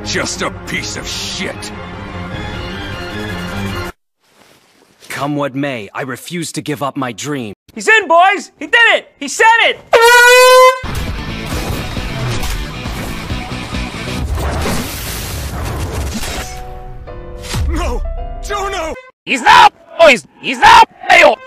Just a piece of shit. Come what may, I refuse to give up my dream. He's in, boys! He did it! He said it! No! Jono! He's up! Boys! He's up! Hey,